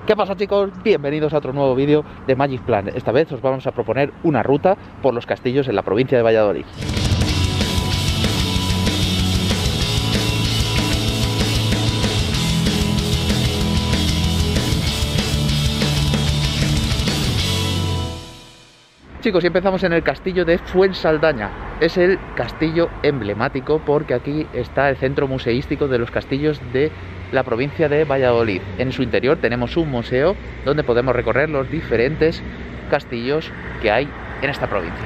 ¿Qué pasa, chicos? Bienvenidos a otro nuevo vídeo de Magic Plan. Esta vez os vamos a proponer una ruta por los castillos en la provincia de Valladolid. Chicos, y empezamos en el castillo de Fuensaldaña. Es el castillo emblemático porque aquí está el centro museístico de los castillos de la provincia de Valladolid. En su interior tenemos un museo donde podemos recorrer los diferentes castillos que hay en esta provincia.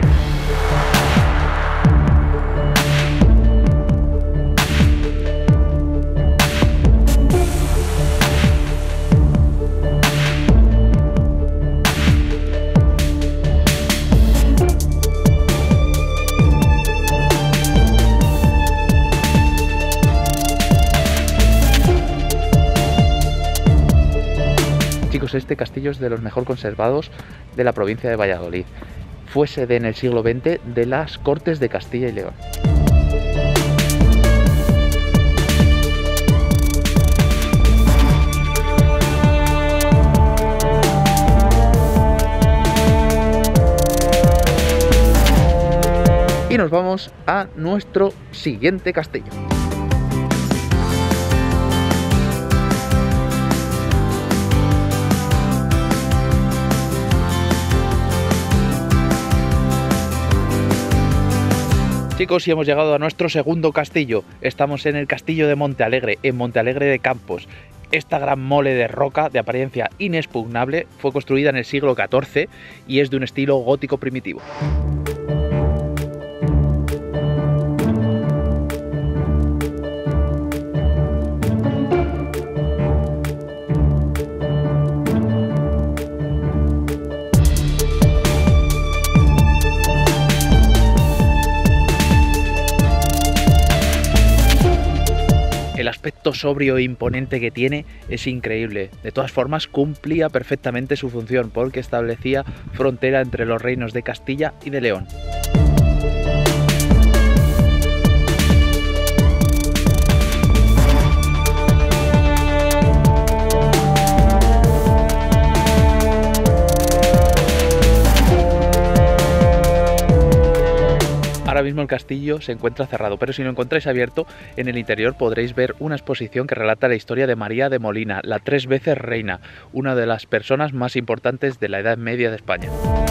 Chicos, este castillo es de los mejor conservados de la provincia de Valladolid. Fue sede en el siglo XX de las Cortes de Castilla y León. Y nos vamos a nuestro siguiente castillo. Chicos, y hemos llegado a nuestro segundo castillo. Estamos en el castillo de Montealegre, en Montealegre de Campos. Esta gran mole de roca de apariencia inexpugnable fue construida en el siglo XIV y es de un estilo gótico primitivo. El aspecto sobrio e imponente que tiene es increíble. De todas formas, cumplía perfectamente su función porque establecía frontera entre los reinos de Castilla y de León. Ahora mismo el castillo se encuentra cerrado, pero si lo encontráis abierto, en el interior podréis ver una exposición que relata la historia de María de Molina, la 3 veces reina, una de las personas más importantes de la Edad Media de España.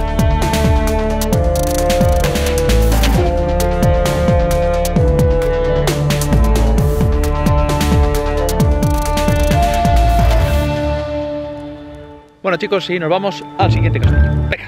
Bueno, chicos, sí, nos vamos al siguiente castillo. Venga.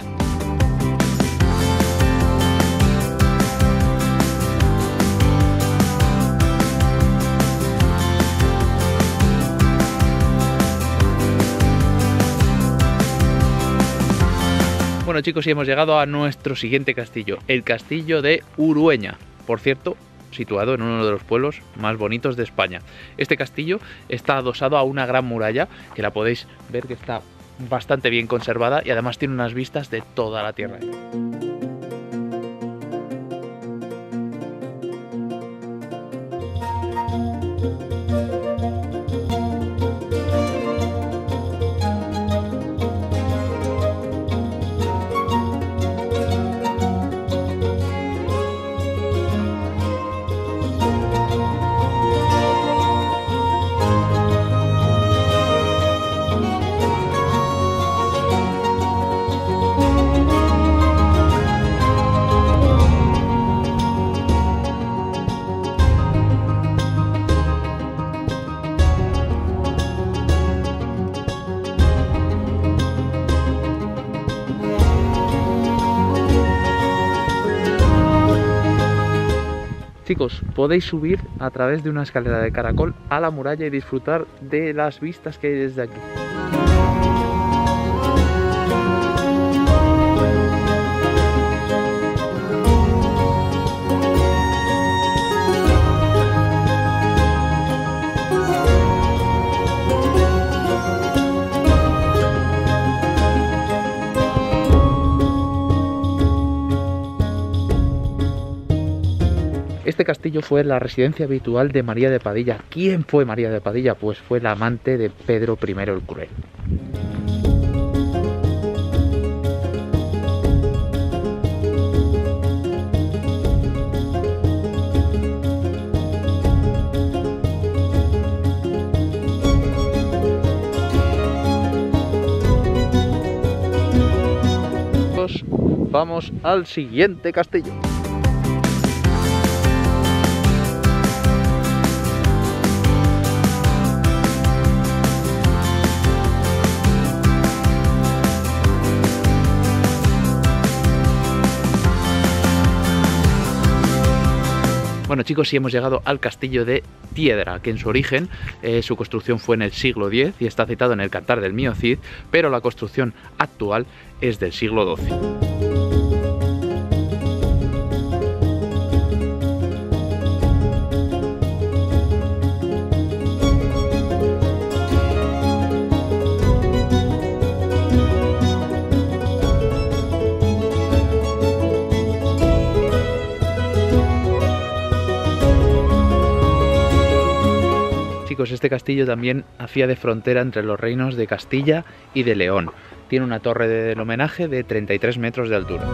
Bueno, chicos, y hemos llegado a nuestro siguiente castillo, el castillo de Urueña, por cierto, situado en uno de los pueblos más bonitos de España. Este castillo está adosado a una gran muralla, que la podéis ver que está bastante bien conservada y además tiene unas vistas de toda la tierra. Chicos, podéis subir a través de una escalera de caracol a la muralla y disfrutar de las vistas que hay desde aquí. Este castillo fue la residencia habitual de María de Padilla. ¿Quién fue María de Padilla? Pues fue la amante de Pedro I el Cruel. vamos al siguiente castillo. Bueno chicos, sí hemos llegado al castillo de Tiedra, que en su origen su construcción fue en el siglo X y está citado en el Cantar del Mío Cid, pero la construcción actual es del siglo XII. Chicos, este castillo también hacía de frontera entre los reinos de Castilla y de León. Tiene una torre del homenaje de 33 metros de altura.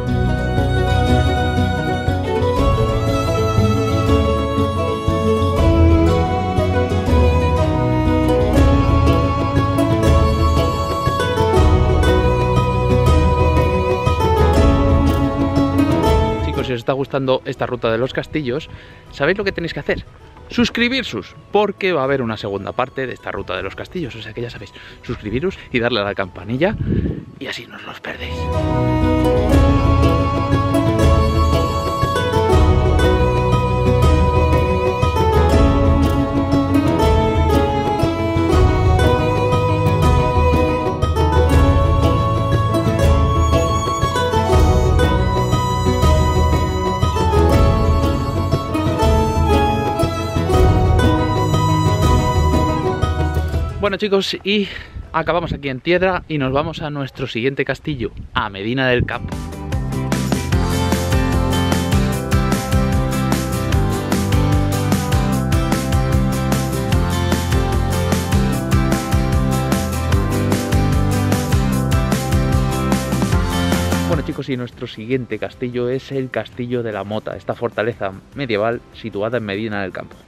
Chicos, si os está gustando esta ruta de los castillos, ¿sabéis lo que tenéis que hacer? Suscribiros, porque va a haber una segunda parte de esta ruta de los castillos, o sea que ya sabéis, suscribiros y darle a la campanilla y así no os los perdéis. Bueno chicos, y acabamos aquí en Tiedra y nos vamos a nuestro siguiente castillo, a Medina del Campo. Bueno chicos, y nuestro siguiente castillo es el Castillo de la Mota, esta fortaleza medieval situada en Medina del Campo.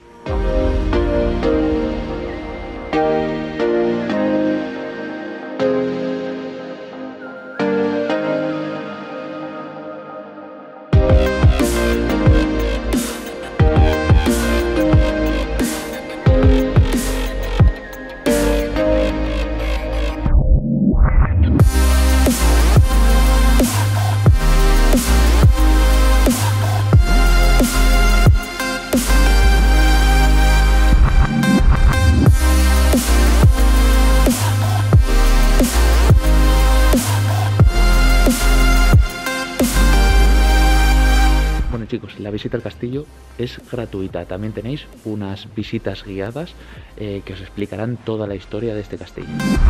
Chicos, la visita al castillo es gratuita. También tenéis unas visitas guiadas que os explicarán toda la historia de este castillo.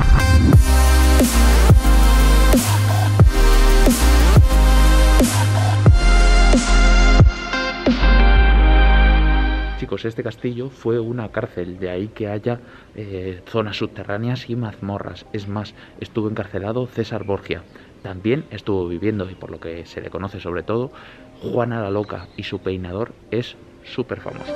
Chicos, este castillo fue una cárcel, de ahí que haya zonas subterráneas y mazmorras. Es más, estuvo encarcelado César Borgia. También estuvo viviendo, y por lo que se le conoce sobre todo, Juana la Loca, y su peinador es súper famoso.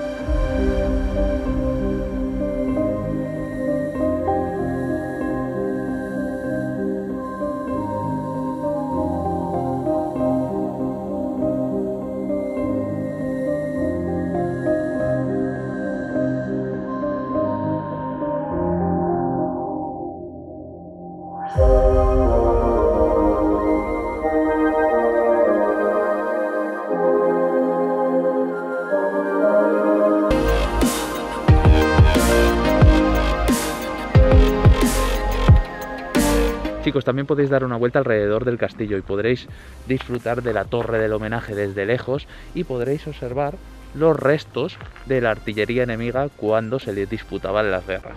Chicos, también podéis dar una vuelta alrededor del castillo y podréis disfrutar de la torre del homenaje desde lejos y podréis observar los restos de la artillería enemiga cuando se les disputaban las guerras.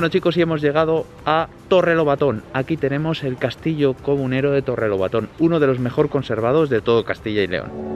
Bueno chicos, y hemos llegado a Torrelobatón. Aquí tenemos el castillo comunero de Torrelobatón, uno de los mejor conservados de todo Castilla y León.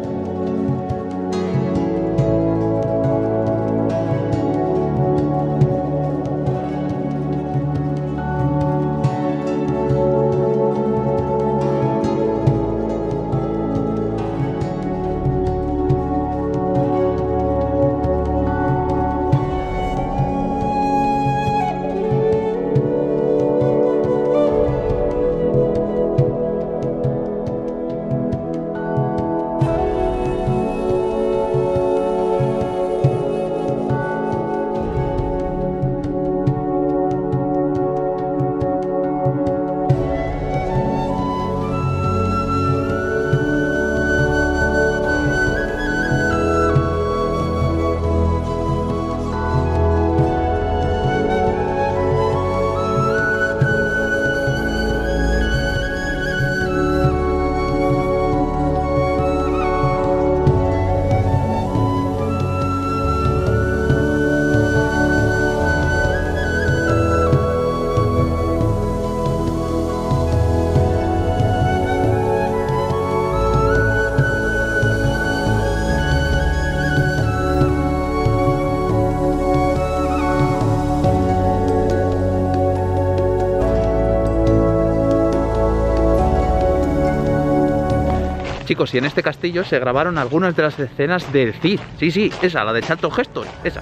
Chicos, y en este castillo se grabaron algunas de las escenas del Cid. Sí, esa, la de Charlton Heston, esa.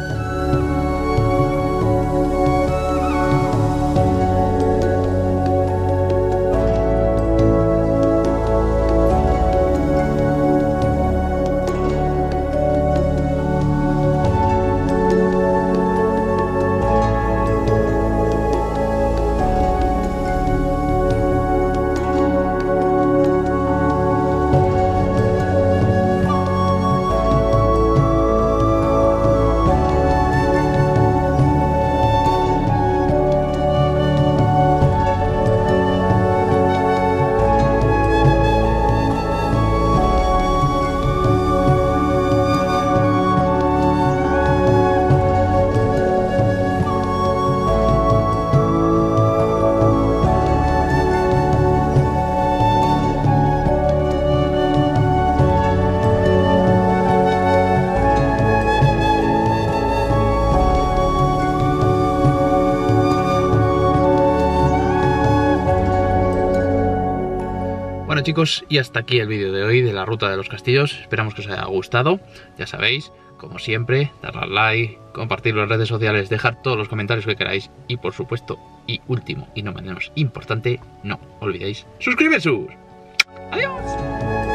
Bueno chicos, y hasta aquí el vídeo de hoy de la ruta de los castillos. Esperamos que os haya gustado. Ya sabéis, como siempre, darle al like, compartirlo en redes sociales, dejar todos los comentarios que queráis y por supuesto, y último y no menos importante, no olvidéis suscribiros. ¡Adiós!